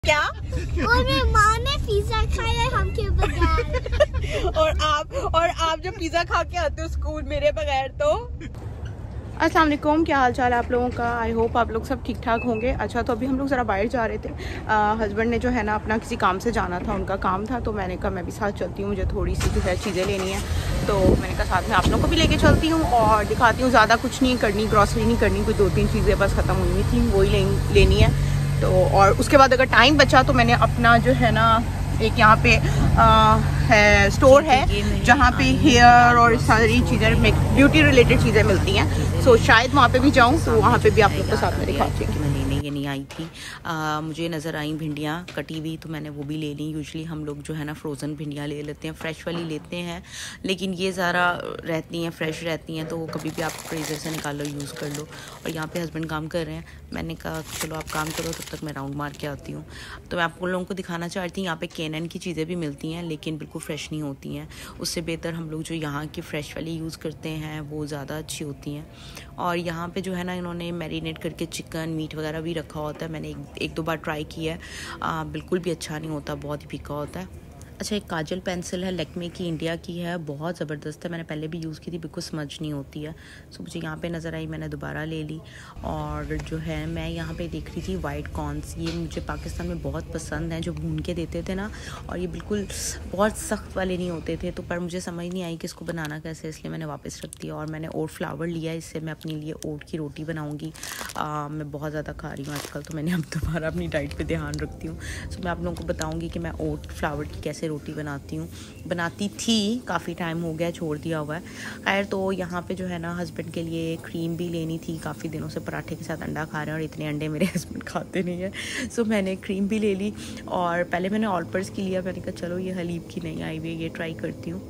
क्या? और मेरी माँ ने पिज्जा खाया हमके बगैर। और आप जो पिज्जा खा के आते हो स्कूल मेरे बगैर तो। अस्सलाम वालेकुम, क्या हाल चाल है आप लोगों का? आई होप आप लोग सब ठीक ठाक होंगे। अच्छा, तो अभी हम लोग ज़रा बाहर जा रहे थे। हस्बैंड ने जो है ना अपना किसी काम से जाना था, उनका काम था, तो मैंने कहा मैं भी साथ चलती हूँ, मुझे थोड़ी सी जो है चीज़ें लेनी है। तो मैंने कहा साथ में आप लोगों को भी लेके चलती हूँ और दिखाती हूँ। ज़्यादा कुछ नहीं करनी, ग्रॉसरी नहीं करनी, कोई 2-3 चीज़ें बस ख़त्म हुई थी, वही लेनी है। तो और उसके बाद अगर टाइम बचा तो मैंने अपना जो है ना एक यहाँ पे है स्टोर है जहाँ पे हेयर और सारी चीज़ें ब्यूटी रिलेटेड चीज़ें मिलती हैं। सो शायद वहाँ पे भी जाऊँ तो वहाँ पे भी आप लोग को साथ में दिखाती हूँ। मैं लेने ये नहीं आई थी, मुझे नज़र आई भिंडियाँ कटी हुई, तो मैंने वो भी ले ली। यूजुअली हम लोग जो है ना फ्रोज़न भिंडियाँ ले लेते हैं, फ्रेश वाली लेते हैं, लेकिन ये ज़रा रहती हैं, फ्रेश रहती हैं, तो वो कभी भी आप फ्रीज़र से निकाल लो, यूज़ कर लो। और यहाँ पे हस्बैंड काम कर रहे हैं, मैंने कहा चलो आप काम करो, तब तक मैं राउंड मार के आती हूँ। तो मैं आप लोगों को दिखाना चाहती हूँ, यहाँ पे केनन की चीज़ें भी मिलती हैं, लेकिन बिल्कुल फ्रेश नहीं होती हैं। उससे बेहतर हम लोग जो यहाँ की फ़्रेश वाली यूज़ करते हैं वो ज़्यादा अच्छी होती हैं। और यहाँ पे जो है ना इन्होंने मैरिनेट करके चिकन मीट वगैरह भी रखा होता है। मैंने एक दो बार ट्राई किया है, बिल्कुल भी अच्छा नहीं होता, बहुत ही फीका होता है। अच्छा, एक काजल पेंसिल है लैक्मे की, इंडिया की है, बहुत ज़बरदस्त है, मैंने पहले भी यूज़ की थी, बिल्कुल समझ नहीं होती है। सो मुझे यहाँ पे नज़र आई, मैंने दोबारा ले ली। और जो है मैं यहाँ पे देख रही थी वाइट कॉर्न्स, ये मुझे पाकिस्तान में बहुत पसंद हैं, जो भून के देते थे ना, और ये बिल्कुल बहुत सख्त वाले नहीं होते थे, तो पर मुझे समझ नहीं आई कि इसको बनाना कैसे, इसलिए मैंने वापस रख दिया। और मैंने ओट फ्लावर लिया, इससे मैं अपने लिए ओट की रोटी बनाऊँगी। मैं बहुत ज़्यादा खा रही हूँ आजकल, तो मैंने अब दोबारा अपनी डाइट पर ध्यान रखती हूँ। सो मैं आप लोगों को बताऊँगी कि मैं ओट फ्लावर की कैसे रोटी बनाती थी, काफ़ी टाइम हो गया, छोड़ दिया हुआ है। खैर, तो यहाँ पे जो है ना हस्बैंड के लिए क्रीम भी लेनी थी, काफ़ी दिनों से पराठे के साथ अंडा खा रहे हैं और इतने अंडे मेरे हस्बैंड खाते नहीं है। सो मैंने क्रीम भी ले ली। और पहले मैंने ऑल पर्स की लिया, मैंने कहा चलो ये हलीब की नहीं आई हुई है, ये ट्राई करती हूँ।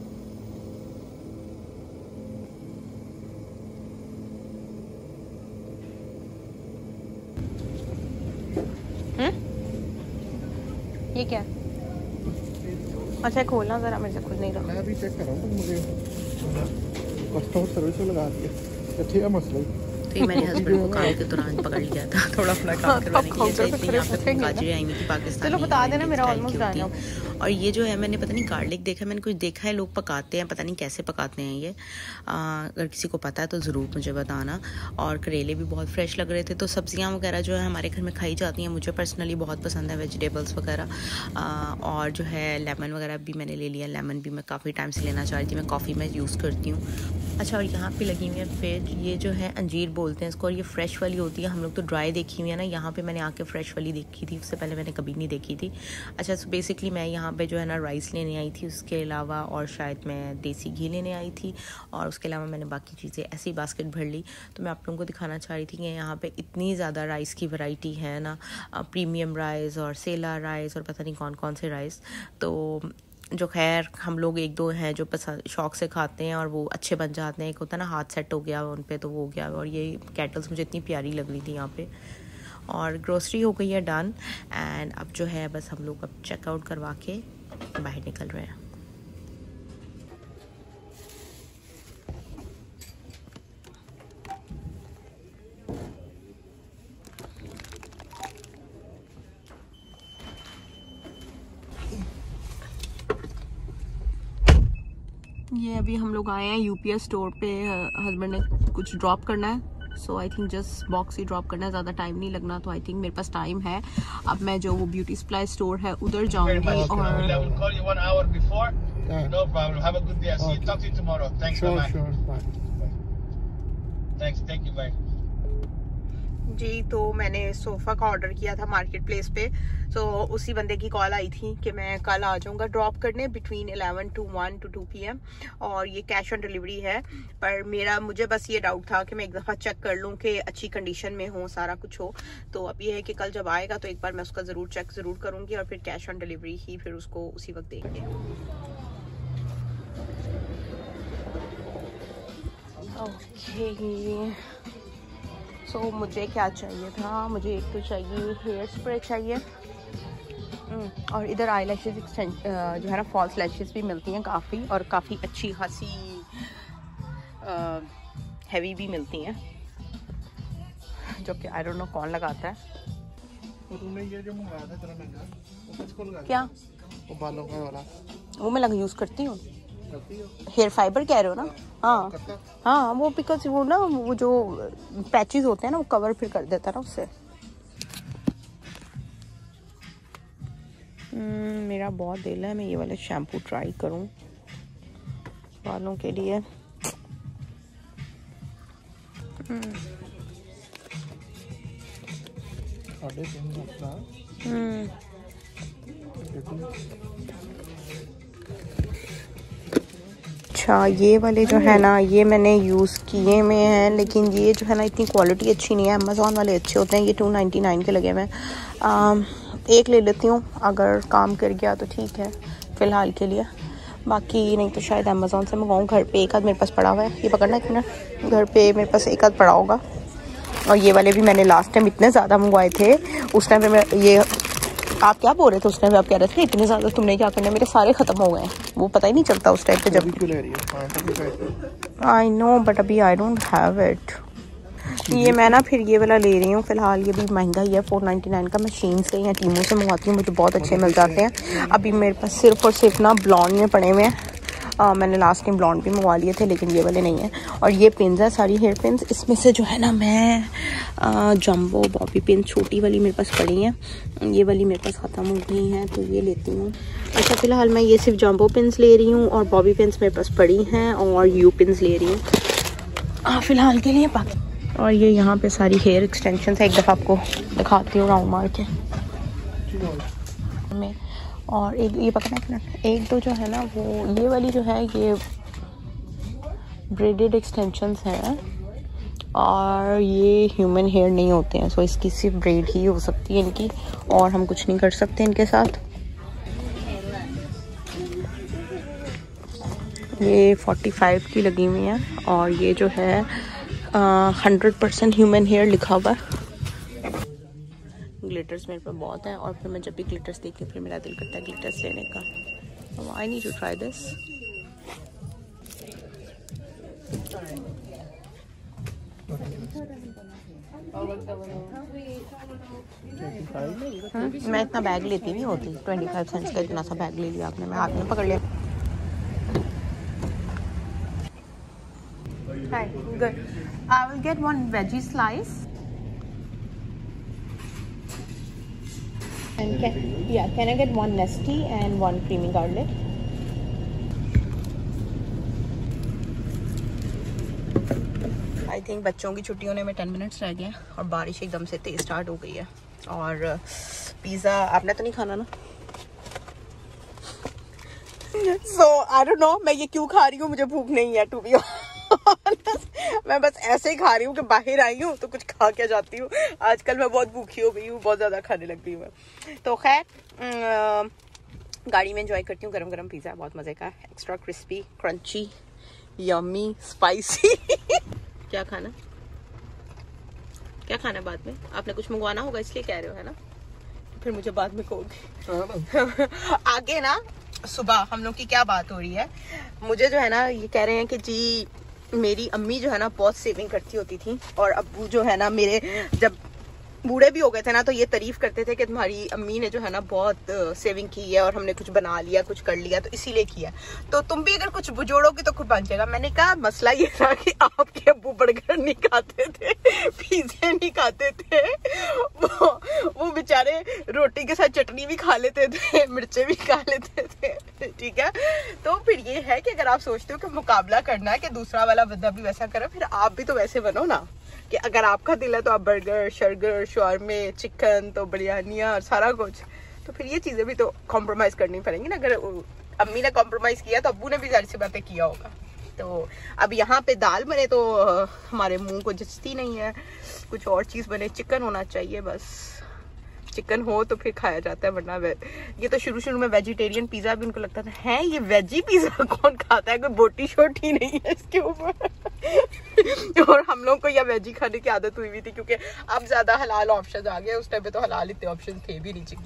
ये क्या? अच्छा, खोलना ज़रा, मेरे से खुद नहीं रहा। मैं अभी चेक कर रहा हूँ, मुझे कस्टमर सर्विस में लगा दिया, अच्छी है मसला। तो ये मैंने हस्बैंड को काम के दौरान पकड़ लिया था, थोड़ा अपना काम करवाने के लिए। यहाँ पे गाजरें आई हुई थी पाकिस्तान, चलो बता देना, मेरा ऑलमोस्ट डन है। और ये जो है मैंने पता नहीं गार्लिक देखा, मैंने कुछ देखा है लोग पकाते हैं, पता नहीं कैसे पकाते हैं ये। अगर किसी को पता है तो ज़रूर मुझे बताना। और करेले भी बहुत फ्रेश लग रहे थे। तो सब्जियां वगैरह जो है हमारे घर में खाई जाती हैं, मुझे पर्सनली बहुत पसंद है वेजिटेबल्स वगैरह। और जो है लेमन वगैरह भी मैंने ले लिया, लेमन भी मैं काफ़ी टाइम से लेना चाह रही थी, मैं कॉफ़ी में यूज़ करती हूँ। अच्छा, और यहाँ पे लगी हुई है फिर ये जो है अंजीर बोलते हैं इसको, और ये फ्रेश वाली होती है, हम लोग तो ड्राई देखी हुई है ना, यहाँ पे मैंने आके फ्रेश वाली देखी थी, उससे पहले मैंने कभी नहीं देखी थी। अच्छा, सो बेसिकली मैं यहाँ पे जो है ना राइस लेने आई थी, उसके अलावा और शायद मैं देसी घी लेने आई थी, और उसके अलावा मैंने बाकी चीज़ें ऐसी बास्केट भर ली। तो मैं आप लोगों को दिखाना चाह रही थी कि यहाँ पे इतनी ज़्यादा राइस की वैरायटी है ना, प्रीमियम राइस और सेला राइस और पता नहीं कौन कौन से राइस। तो जो खैर हम लोग एक दो हैं जो पसंद शौक़ से खाते हैं और वो अच्छे बन जाते हैं। एक होता है ना हाथ सेट हो गया उन पे, तो वो हो गया। और ये कैटल्स मुझे इतनी प्यारी लग रही थी यहाँ पे। और ग्रोसरी हो गई है डन, एंड अब जो है बस हम लोग अब चेकआउट करवा के बाहर निकल रहे हैं। ये अभी हम लोग आए हैं यूपीएस स्टोर पे, हस्बैंड ने कुछ ड्रॉप करना है, so I think just box ही ड्रॉप करना है, ज़्यादा टाइम नहीं लगना, तो आई थिंक मेरे पास टाइम है। अब मैं जो वो ब्यूटी सप्लाई स्टोर है उधर जाऊंगी। और जी, तो मैंने सोफ़ा का ऑर्डर किया था मार्केट प्लेस पे, तो उसी बंदे की कॉल आई थी कि मैं कल आ जाऊंगा ड्रॉप करने बिटवीन 11 to 1 to 2 PM, और ये कैश ऑन डिलीवरी है। पर मुझे बस ये डाउट था कि मैं एक दफ़ा चेक कर लूँ कि अच्छी कंडीशन में हो, सारा कुछ हो। तो अब ये है कि कल जब आएगा तो एक बार मैं उसका ज़रूर चेक ज़रूर करूँगी, और फिर कैश ऑन डिलीवरी ही फिर उसको उसी वक्त देंगे। ओके, तो मुझे क्या चाहिए था, मुझे एक तो चाहिए हेयर स्प्रे चाहिए, और इधर आई लैशेज जो है ना फॉल्स लैशेज भी मिलती हैं काफ़ी, और काफ़ी अच्छी खासी हैवी भी मिलती हैं, जो कि आई डोंट नो कौन लगाता है। तो तुमने ये जो मंगाया था इतना महंगा, वो किसको लगाया? क्या? वो बालों का वाला वो मैं यूज करती हूँ। करती हो? हेयर फाइबर कह रहे हो ना? हाँ करता? हाँ, वो बिकॉज वो ना वो जो पैचेस होते हैं ना वो कवर फिर कर देता है ना उससे। मेरा बहुत दिल है मैं ये वाला शैम्पू ट्राई करूँ बालों के लिए। अच्छा, ये वाले जो है ना ये मैंने यूज़ किए में हैं, लेकिन ये जो है ना इतनी क्वालिटी अच्छी नहीं है। अमेज़ॉन वाले अच्छे होते हैं, ये 299 के लगे हुए हैं। एक ले लेती हूँ, अगर काम कर गया तो ठीक है फ़िलहाल के लिए, बाकी नहीं तो शायद अमेज़ॉन से मंगाऊँ। घर पे एक आध मेरे पास पड़ा हुआ है, ये पकड़ना एक मिनट, घर पे मेरे पास एक आध पड़ा होगा। और ये वाले भी मैंने लास्ट टाइम इतने ज़्यादा मंगवाए थे, उस टाइम पे मैं ये आप क्या बोल रहे थे उस टाइम पे? आप कह रहे थे इतने ज़्यादा तुमने क्या करना, मेरे सारे ख़त्म हो गए हैं, वो पता ही नहीं चलता उस टाइम पे जब। आई नो बट अभी आई डोंट हैव इट। ये मैं ना फिर ये वाला ले रही हूँ फ़िलहाल, ये भी महंगा ही है 499 का। मैं शीन से या टीमो से मंगवाती हूँ, मुझे बहुत अच्छे मिल जाते हैं। अभी मेरे पास सिर्फ और सिर्फ ना ब्लॉन्ड में पड़े हुए हैं। मैंने लास्ट टाइम ब्लॉन्ड भी मंगवा लिए थे, लेकिन ये वाले नहीं हैं। और ये पिन्स है सारी हेयर पिन्स, इसमें से जो है ना मैं जंबो बॉबी पिन छोटी वाली मेरे पास पड़ी हैं, ये वाली मेरे पास ख़त्म हो गई हैं तो ये लेती हूँ। अच्छा, फ़िलहाल मैं ये सिर्फ जंबो पिन्स ले रही हूँ और बॉबी पिन्स मेरे पास पड़ी हैं और यू पिन्स ले रही हूँ फ़िलहाल के लिए। बाकी और ये यहाँ पे सारी हेयर एक्सटेंशन है, एक दफ़ा आपको दिखाती हूँ राउंड मार के में। और एक ये पकड़ना, एक दो जो है ना वो ये वाली जो है ये ब्रेडेड एक्सटेंशंस हैं और ये ह्यूमन हेयर नहीं होते हैं, सो इसकी सिर्फ ब्रेड ही हो सकती है इनकी, और हम कुछ नहीं कर सकते इनके साथ। ये 45 की लगी हुई है और ये जो है 100% ह्यूमन हेयर लिखा हुआ है। ग्लिटर्स मेरे पे बहुत है और फिर मैं जब भी ग्लिटर्स देखती हूँ फिर मेरा दिल करता है ग्लिटर्स लेने का। I need to try this. मैं इतना बैग लेती नहीं होती, 25 सेंट्स का इतना सा बैग ले लिया आपने, मैं हाथ में पकड़ लिया। Hi, good. I will get one veggie slice. And can I get one Nestea and one creamy garlic? I think बच्चों की छुट्टी होने में 10 मिनट्स रह गए और बारिश एकदम से तेज स्टार्ट हो गई है। और पिज़्ज़ा आपने तो नहीं खाना ना? So I don't know मैं ये क्यों खा रही हूँ, मुझे भूख नहीं है to be honest। मैं बस ऐसे ही खा रही हूँ कि बाहर आई हूँ तो कुछ खा के जाती हूँ। आजकल मैं बहुत भूखी हो गई हूँ, बहुत ज़्यादा खाने लग गई हूँ मैं। तो खैर गाड़ी में एंजॉय करती हूँ गरम गरम पिज़्ज़ा, बहुत मज़े का, extra crispy, crunchy, yummy, spicy. क्या खाना बाद में? आपने कुछ मंगवाना होगा इसलिए कह रहे हो है ना, फिर मुझे बाद में कहोगे। आगे ना सुबह हम लोग की क्या बात हो रही है, मुझे जो है ना ये कह रहे हैं कि जी मेरी अम्मी जो है ना बहुत सेविंग करती होती थी और अब्बू जो है ना मेरे जब बूढ़े भी हो गए थे ना तो ये तारीफ करते थे कि तुम्हारी अम्मी ने जो है ना बहुत सेविंग की है और हमने कुछ बना लिया, कुछ कर लिया तो इसीलिए किया, तो तुम भी अगर कुछ जोड़ोगे तो खुद बन जाएगा। मैंने कहा मसला ये था कि आपके अब्बू बर्गर नहीं खाते थे, पिज़्ज़े नहीं खाते थे, वो बेचारे रोटी के साथ चटनी भी खा लेते थे, मिर्चे भी खा लेते थे, ठीक है। तो फिर ये है कि अगर आप सोचते हो कि मुकाबला करना है कि दूसरा वाला बंदा भी वैसा करे, फिर आप भी तो वैसे बनो ना, कि अगर आपका दिल है तो आप बर्गर, शर्गर, शॉर्मे, चिकन, तो बिरयानियाँ और सारा कुछ, तो फिर ये चीज़ें भी तो कॉम्प्रोमाइज करनी पड़ेंगी ना। अगर अम्मी ने कॉम्प्रोमाइज किया तो अब्बू ने भी जाहिर सी बातें किया होगा। तो अब यहाँ पे दाल बने तो हमारे मुंह को जचती नहीं है, कुछ और चीज़ बने, चिकन होना चाहिए, बस चिकन हो तो फिर खाया जाता है, वरना ये तो शुरू में वेजिटेरियन पिज़्ज़ा भी उनको लगता था है ये वेजी पिज़्ज़ा कौन खाता है, कोई बोटी शोटी नहीं है इसके ऊपर। और हम लोग को यह वेजी खाने की आदत हुई थी क्योंकि अब ज़्यादा हलाल ऑप्शन आ गए, उस टाइम पे तो हलाल इतने ऑप्शन थे भी नहीं।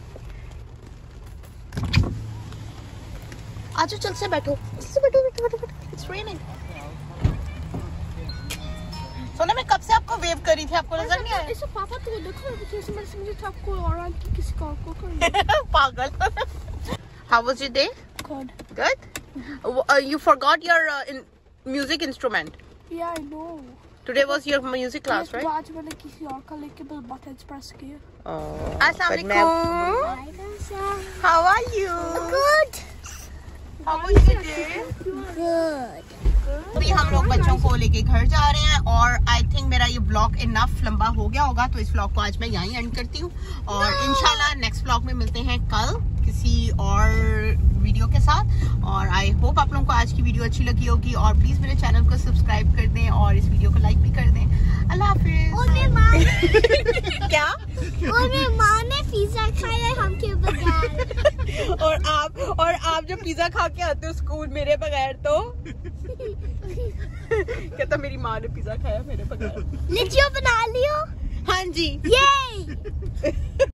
आज चल से बैठो, इट्स रेनिंग। सोना मैं कब से आपको वेव करी थी, आपको नजर नहीं आया? इसे पापा तो देखो मुझे तो आपको और आंटी किसी को और को पागल. How was your day? Good. Good. You forgot your music instrument. Yeah, I know. Today was your music class, right? आज मैंने किसी और का लेके बस बटन्स प्रेस किए. Assalamu alaikum. How are you? Good. How was your day? Good. अभी हम लोग बच्चों को लेके घर जा रहे हैं और आई थिंक मेरा ये व्लॉग इनफ लंबा हो गया होगा, तो इस व्लॉग को आज मैं यहीं एंड करती हूँ और इंशाल्लाह नेक्स्ट व्लॉग में मिलते हैं कल किसी और वीडियो के साथ. और आई होप आप लोगों को आज की वीडियो अच्छी लगी होगी और प्लीज मेरे चैनल को सब्सक्राइब कर दें और इस वीडियो को लाइक भी कर दें. अल्लाह हाफिज. और मेरी माँ क्या? और मेरी माँ ने पिज्जा खाया हमके बगैर. और आप जब पिज्जा खा के आते हो स्कूल मेरे बगैर तो कहता मेरी माँ ने पिज्जा खाया मेरे बगैर. लिचियो बना लियो. हाँ जी. ये